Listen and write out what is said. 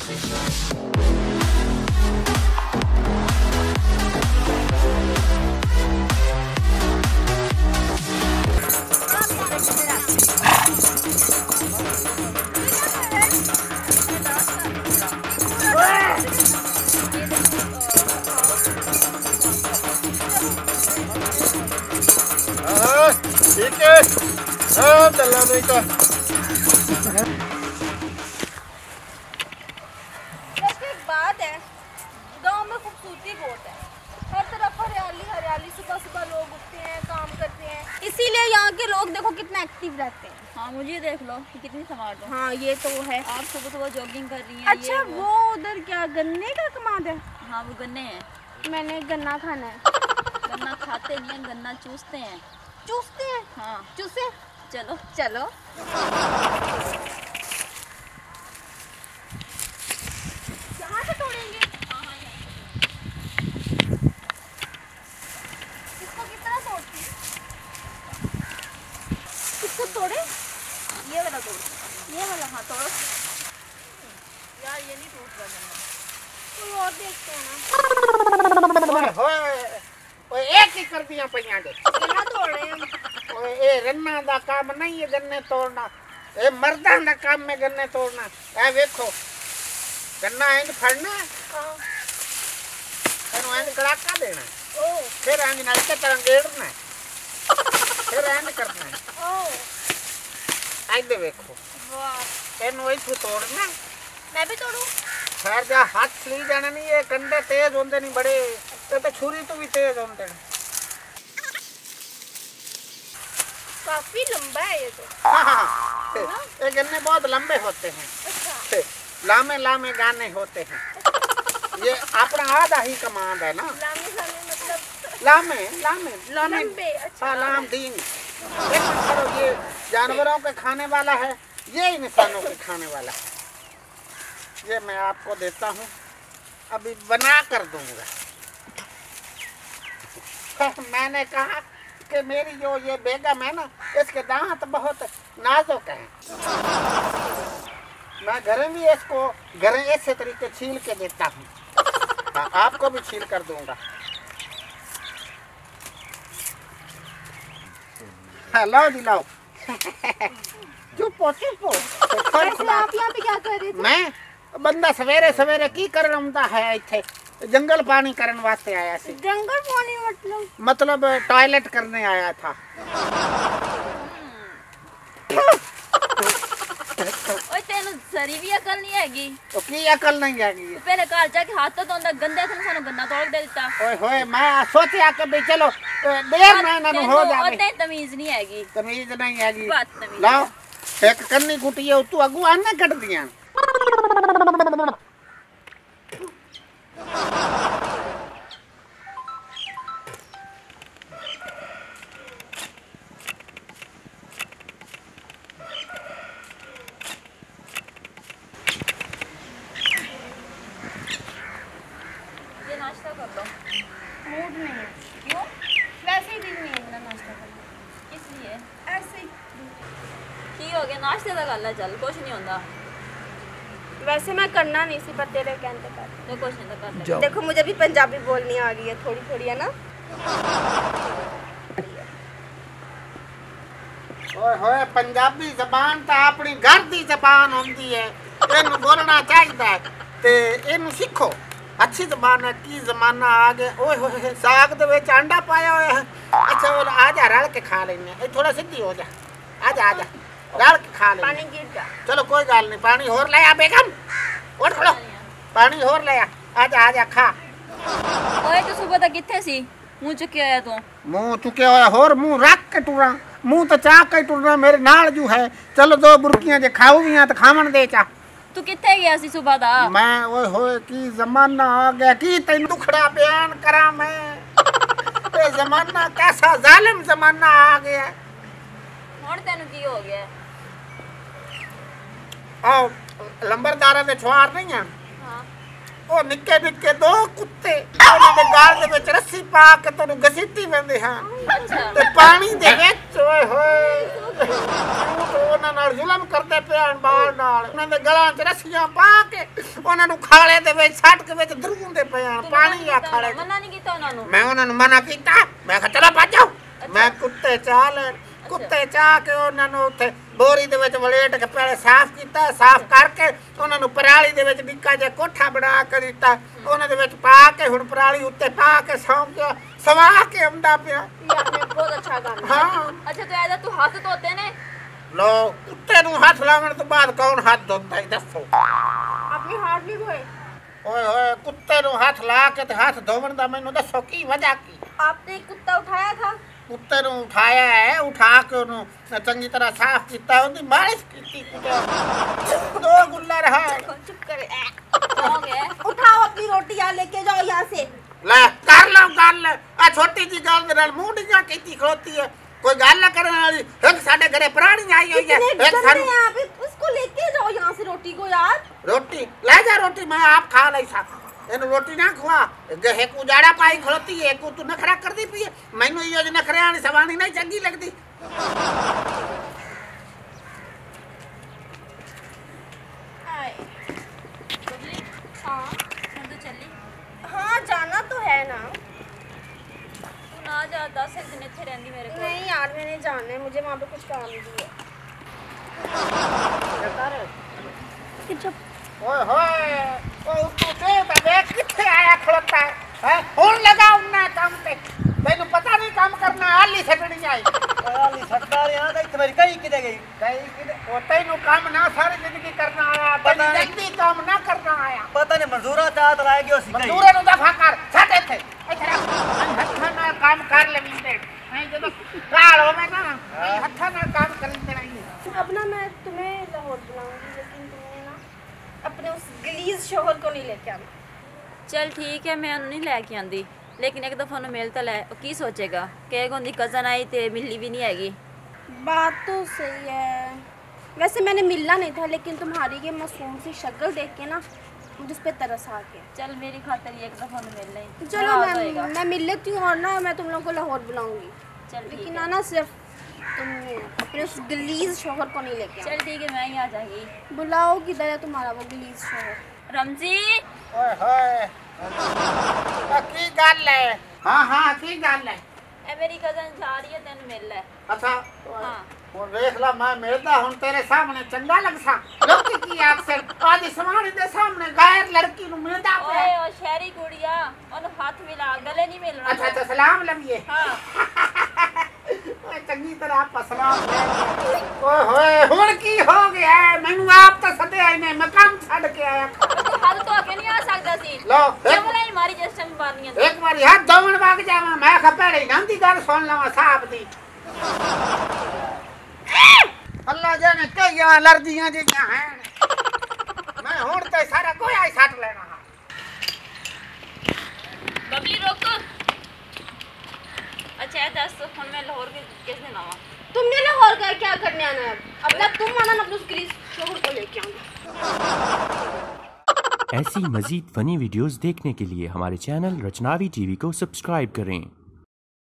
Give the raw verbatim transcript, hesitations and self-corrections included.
ठीक है, हाँ चलना नहीं तो। एक बात है, गांव में खूबसूरती बहुत है, हर तरफ हरियाली हरियाली, सुबह सुबह लोग उठते हैं, काम करते हैं, इसीलिए यहाँ के लोग देखो कितना एक्टिव रहते हैं। हाँ मुझे देख लो कितनी स्मार्ट हो। हाँ ये तो है। आप सुबह सुबह जॉगिंग कर रही हैं। अच्छा वो, वो उधर क्या गन्ने का कमाद है? हाँ वो गन्ने हैं। मैंने गन्ना खाना है। गन्ना खाते नहीं हैं, गन्ना चूसते हैं। चूसते हैं? हाँ चूसे। चलो चलो यहाँ से तोड़ेंगे। इसको कितना तोड़ती है? इसको तोड़े? ये वाला तोड़, ये वाला हाँ तोड़ो यार, ये नहीं टूट रहा गन्ना। कोई और देखते हैं ना। ओए एक ही कर दिया पहिया दे। गन्ना तोड़ रहे हैं। ओए ए रन्ना दा काम नहीं है गन्ने तोड़ना, ए मर्दां दा काम में गन्ने तोड़ना। ए देखो गन्ना इंज फड़ना, हाँ। एनु इंज गड़ाका देना, ओ फिर इंज नाल के तरह गेड़ना, फिर इंज करना है। ओ आइए देखो वाह, एनु इथु तोड़ना। मैं भी तोड़ूं? खैर जा हाथ स्ली जाने नहीं, ये कंडे तेज होंदे नहीं बड़े, ये तो छुरी तो भी तेज होंदे नहीं। काफी लंबा है ये तो। हाँ हाँ, ये गन्ने बहुत लंबे होते हैं। अच्छा। लामे लामे गाने होते हैं। ये अपना आधा ही कमांड है ना। लामे लामे मतलब लामे लामे लामे लंबे। अच्छा। हाँ लाम दीन। देखो करो, ये जानवरों के खाने वाला है, ये इंसानों के खाने वाला है। ये मैं आपको देता हूँ, अभी बना कर दूंगा। मैंने कहा कि मेरी जो ये बेगम है ना, इसके दांत बहुत नाजुक हैं। मैं घरे भी इसको घरे ऐसे तरीके छील के देता हूँ। हाँ, आपको भी छील कर दूंगा। हेलो दिलाओ। चुपो चुपो। वैसे आप यहाँ पे क्या कर रहे थे? मैं बंदा सवेरे सवेरे की कर रहा है, इत्थे जंगल पानी करने वास्ते आया सी। जंगल पानी मतलब? मतलब टॉयलेट करने आया था। ओए तेन सरी भी अकल नहीं हैगी। तो की अकल नहीं आएगी? पहले घर जाके हाथ तो धोंदा, गंदे थे सानू गन्ना तोड़ दे दिता। ओए होए, मैं सोचा कि भाई चलो देर ना ना हो जाए। ओते तमीज नहीं हैगी। तमीज नहीं आएगी। बात तमीज। लाओ एक कन्नी कुटी है, तू अगू आने कट दिया। ये नाश्ता कर लो। मूड नहीं है। क्यों? वैसे ही दिल नहीं है मेरा नाश्ता करने। किस लिए? ऐसे ही। की हो गया? नाश्ते दा कर ले चल, कुछ नहीं होंदा। वैसे मैं करना नहीं सी, पर तेरे कहने पर। तो कुछ नहीं तो कर ले। देखो मुझे भी पंजाबी बोलनी आ गई है थोड़ी थोड़ी, है ना? ओए होए, पंजाबी जबान तो अपनी घर दी जबान होंदी है, इन्हू बोलना चाहिए ते इन्हू सीखो। अच्छी जबान है। की जमाना आ गया। ओए होए, साग दे विच अंडा पाया होया है। अच्छा आ जा, रल के खा लेने। ए थोड़ा सीधी हो जा, आ जा आ जा, रल के खा लेने। पानी गिर जा। चलो कोई गल नहीं, पानी होर ले आ बेगम, उठ खड़ो, पानी होर ले आ, आ जा आ जा खा। ओए तू सुबह तक किथे सी? मुंह चुके आया तू। मुंह चुके होया, होर मुंह रख के टुरा, मुंह तो चाह के टुरना मेरे नाल जू है। चलो दो बुरकियां जे खाऊ भी हैं तो खावन दे चा। तू किथे गया सी सुबह दा? मैं ओए होए की जमाना आ गया, की तेन दुखड़ा बयान करा मैं। ये जमाना कैसा जालिम जमाना आ गया। हुण तेनू की हो गया? आओ लंबरदारा दे छुआर नहीं है, हां ओ निक्के निक्के दो कुत्ते उन्हां दे गाल दे विच रस्सी पा के तैनू घसीटी वेंदे हां। अच्छा ते पानी दे विच ओए होए ਉਹਨਾਂ ਨਾਲ ਜ਼ੁਲਮ ਕਰਦੇ ਪਿਆਣ ਬਾਲ ਨਾਲ ਉਹਨਾਂ ਦੇ ਗਲਾਂ 'ਚ ਰੱਸੀਆਂ ਪਾ ਕੇ ਉਹਨਾਂ ਨੂੰ ਖਾਲੇ ਦੇ ਵਿੱਚ ਸੱਟ ਕੇ ਵਿੱਚ ਧਰੂੰਦੇ ਪਿਆਣ ਪਾਣੀ ਆ ਖਾਲੇ 'ਚ। ਮਨਾ ਨਹੀਂ ਕੀਤਾ ਉਹਨਾਂ ਨੂੰ? ਮੈਂ ਉਹਨਾਂ ਨੂੰ ਮਨਾ ਕੀਤਾ, ਮੈਂ ਕਿਹਾ ਚਲੋ ਭੱਜ ਜਾਓ। ਮੈਂ ਕੁੱਤੇ ਚਾਹ ਲੈਣ ਕੁੱਤੇ ਚਾਹ ਕੇ ਉਹਨਾਂ ਨੂੰ ਉੱਥੇ ਬੋਰੀ ਦੇ ਵਿੱਚ ਵਲੇਟ ਕੇ ਪਹਿਲੇ ਸਾਫ਼ ਕੀਤਾ, ਸਾਫ਼ ਕਰਕੇ ਉਹਨਾਂ ਨੂੰ ਪਰਾਲੀ ਦੇ ਵਿੱਚ ਨਿੱਕਾ ਜਿਹਾ ਕੋਠਾ ਬਣਾ ਕੇ ਦਿੱਤਾ, ਉਹਨਾਂ ਦੇ ਵਿੱਚ ਪਾ ਕੇ ਹੁਣ ਪਰਾਲੀ ਉੱਤੇ ਪਾ ਕੇ ਸੌਂ ਗਿਆ ਸਵਾ ਕੇ ਆਉਂਦਾ ਪਿਆ। ਯਾਰ ਮੈਂ ਬਹੁਤ ਅੱਛਾ ਕੰਮ ਹਾਂ ਅੱਛਾ ਤੇ ਇਹਦਾ ਤੂੰ ਹੱਥ ਧੋਤੇ ਨੇ? ਲੋ ਕੁੱਤੇ ਨੂੰ ਹੱਥ ਲਾਉਣ ਤੋਂ ਬਾਅਦ ਕੌਣ ਹੱਥ ਧੋਂਦਾ ਹੈ ਦੱਸੋ? ਆਪਣੇ ਹਾथ ਨਹੀਂ ਧੋਏ? ਓਏ ਹੋਏ ਕੁੱਤੇ ਨੂੰ ਹੱਥ ਲਾ ਕੇ ਤੇ ਹੱਥ ਧੋਣ ਦਾ ਮੈਨੂੰ ਦੱਸੋ ਕੀ ਵਜ੍ਹਾ ਕੀ? आपने कुत्ता उठाया था? ਕੁੱਤੇ ਨੂੰ ਉਠਾਇਆ ਹੈ, ਉਠਾ ਕੇ ਉਹਨੂੰ ਚੰਗੀ ਤਰ੍ਹਾਂ ਸਾਫ਼ ਕੀਤਾ, ਉਹਦੀ ਮਾਲਿਸ਼ ਕੀਤੀ ਕੁੱਤੇ ਦੋ ਗੁੱਲਾ ਰਹਾ। चुप कर कौन है? उठाओ अपनी रोटी यहाँ लेके जाओ यहाँ से। ਲੈ ਕਰ ਲਓ ਗੱਲ, ਆ ਛੋਟੀ ਜੀ ਗੱਲ ਦੇ ਨਾਲ ਮੂੰਡੀਆਂ ਕੀਤੀ ਖਲੋਤੀ ਹੈ, ਕੋਈ ਗੱਲ ਨਾ ਕਰਨ ਵਾਲੀ। ਇੱਕ ਸਾਡੇ ਘਰੇ ਪ੍ਰਾਣੀ ਆਈ ਹੋਈ ਹੈ, इतने ਇੱਕ गंदे ਸਾਨੂੰ हैं आप, उसको लेके जाओ यहाँ से रोटी को यार। रोटी ले जा, रोटी मैं आप खा नहीं सकता, ਇਹਨੂੰ ਰੋਟੀ ਨਾ ਖਵਾ। ਗਹੇ ਕੋ ਜਾੜਾ ਪਾਈ ਖਲੋਤੀ ਹੈ, ਕੋ ਤੂੰ ਨਖਰਾ ਕਰਦੀ ਪਈ ਹੈ, ਮੈਨੂੰ ਇਹੋ ਜਿਹੀ ਨਖਰਿਆਂ ਵਾਲੀ ਸਵਾਣੀ ਨਹੀਂ ਚੰਗੀ ਲੱਗਦੀ। हाँ हम तो चली। हाँ जाना तो है ना। तू ना जा, दस एक दिन इतने रहती मेरे को। नहीं यार मैंने जाना है, मुझे वहाँ पे कुछ काम भी है। ਓਏ ਹੋਏ ਉਹ ਤੂੰ ਤੇ ਤਾਂ ਵੇਖ ਕਿੱਥੇ ਆਇਆ ਖਲੋਤਾ ਹੈ, ਹੁਣ ਲਗਾ ਉਹਨਾਂ ਕੰਮ ਤੇ, ਤੈਨੂੰ ਪਤਾ ਨਹੀਂ ਕੰਮ ਕਰਨਾ, ਆਲੀ ਛੱਡਣੀ ਆਈ। ਆਲੀ ਛੱਡਦਾ ਰਿਹਾ ਤਾਂ ਇੱਥੇ ਮੇਰੀ ਕਈ ਕਿਤੇ ਗਈ? ਕਈ ਕਿਤੇ ਉਹ ਤੈਨੂੰ ਕੰਮ ਨਾ ਸਾਰੀ ਜ਼ਿੰਦਗੀ ਕਰਨਾ ਆਇਆ, ਪਤਾ ਤੈਨੂੰ ਨਹੀਂ। ਜਲਦੀ ਕੰਮ ਨਾ ਕਰਨਾ ਆਇਆ। ਪਤਾ ਨਹੀਂ ਮਨਜ਼ੂਰਾ ਚਾਹਤ ਲਾਇਆ ਗਿਆ ਸੀ ਕਈ। ਮਜ਼ਦੂਰਾਂ ਨੂੰ ਦਫਾ ਕਰ, ਛੱਡ ਇੱਥੇ ਇੱਥੇ ਰੱਖ, ਅਸੀਂ ਹੱਥਾਂ ਨਾਲ ਕੰਮ ਕਰ ਲੈਂਦੇ ਨਹੀਂ, ਜਦੋਂ ਕਾਲ ਹੋਵੇ ਨਾ ਅਸੀਂ ਹੱਥਾਂ ਨਾਲ ਕੰਮ ਕਰਨ ਦੇਣਾ ਹੀ ਨਹੀਂ। अब ना मैं तुम्हें लाहौर बुलाऊंगी, लेकिन तुमने ना अपने उस गलीज शोहर को नहीं लेके आना। चल ठीक है, मैं उन्हें नहीं लैके आंदी, लेकिन एक दफ़ा उन्हें मिल तो लै, वो की सोचेगा कि उनकी कज़न आई तो मिली भी नहीं हैगी। बात तो सही है, वैसे मैंने मिलना नहीं था, लेकिन तुम्हारी ये मासूम सी शक्ल देख के ना मुझे उस पर तरस आ गया। चल मेरी खातिर एक दफ़ा उन्हें मिल लें। चलो मैं मैं मिल लेती हूँ, और ना मैं तुम लोगों को लाहौर बुलाऊंगी। चल ठीक लेकिन है। ना सिर्फ तुम अपने उस गलीज शोहर को नहीं लेके आना। चल ठीक है, मैं ही आ जाएगी। बुलाओ, किधर है तुम्हारा वो गलीज शोहर? रमजी ਓਏ ਹੋਏ ਆ ਕੀ ਗੱਲ ਹੈ? ਹਾਂ ਹਾਂ ਕੀ ਗੱਲ ਹੈ? ए मेरी कज़न जा रही है, तेन मिल ले। ਅੱਛਾ हाँ ਹੁਣ ਵੇਖ ਲਾ, ਮੈਂ ਮਿਲਦਾ ਹੁਣ ਤੇਰੇ ਸਾਹਮਣੇ ਚੰਗਾ ਲੱਗਦਾ, ਲੋਕੀ ਕੀ ਆਖਦੇ ਆਦੀ ਸਮਾਣੇ ਦੇ ਸਾਹਮਣੇ ਗੈਰ ਲੜਕੀ ਨੂੰ ਮਿਲਦਾ ओए ਪਿਆ। ओ शहरी कुड़िया ओनु हाथ मिला, गले नहीं मिलना। ਅੱਛਾ ਅੱਛਾ ਸਲਾਮ ਲਵੀਏ। हाँ ਓਏ ਚੰਗੀ ਤਰ੍ਹਾਂ ਆਪਾਂ ਸਲਾਮ ਲੈ ਲਈਏ। ਓਏ ਹੋਏ ਹੁਣ ਕੀ ਹੋ ਗਿਆ? ਮੈਨੂੰ ਆਪ ਤਾਂ ਸੱਦਿਆ ਹੀ ਨਹੀਂ, ਮੈਂ ਕੰਮ ਛੱਡ ਕੇ ਆਇਆ। तू हाथ तो आके नहीं आ सकता सी, ਲੋ जमला ही मारी जिस टाइम बानियां। ਇੱਕ ਵਾਰੀ ਹੱਥ ਧੋਣ ਵਗ ਜਾਵਾਂ, ਮੈਂ ਖਪੇੜੀ ਨਾ ਦੀ ਗੱਲ ਸੁਣ ਲਵਾਂ ਸਾਹਿਬ ਦੀ। ਅੱਲਾ ਜਾਣੇ ਕਿਹੀਆਂ ਅਲਰਜੀਆਂ ਜਿਹੀਆਂ ਹਨ, ਮੈਂ ਹੁਣ ਤੇ ਸਾਰਾ ਗੋਇਆ ਹੀ ਸੱਟ ਲੈਣਾ। बबली रोक। अच्छा है दस, हम मैं लाहौर के किस दिन आवा? तुमने लाहौर का क्या करने आना है? अब ना तुम आना ना अपने उस गलीज शोहर को लेके आना। ऐसी मज़ीद फ़नी वीडियोज़ देखने के लिए हमारे चैनल रचनावी टीवी को सब्सक्राइब करें।